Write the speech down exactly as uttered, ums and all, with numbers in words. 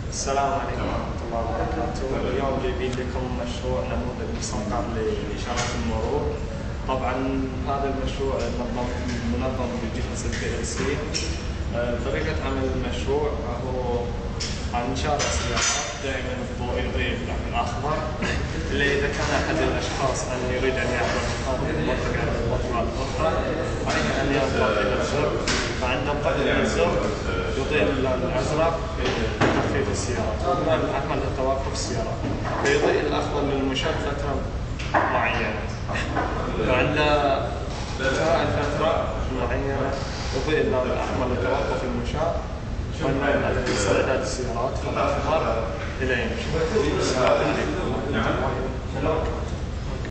السلام عليكم ورحمة الله وبركاته. اليوم جايبين لكم مشروع نموذج مصغر لإشارات المرور. طبعا هذا المشروع منظم منظم بجهاز البي ال سي. طريقة عمل المشروع هو عن إشارة سيارات دائما الضوء يضيء بالأخضر، اللي إذا كان أحد الأشخاص أن يريد أن يعبر هذه المنطقة إلى المنطقة الأخرى عليه أن يضغط إلى الزر، فعند الضغط إلى الزر يضيء اللون الأزرق لتخفيف السيارات، واللون الأحمر لتوقف السيارات، فيضيء الأخضر للمشاة فترة معينة، وعند انتهاء الفترة المعينة يضيء اللون الأحمر لتوقف المشاة، واللون لاستعداد السيارات فالأخضر إلى يمشي. السلام عليكم.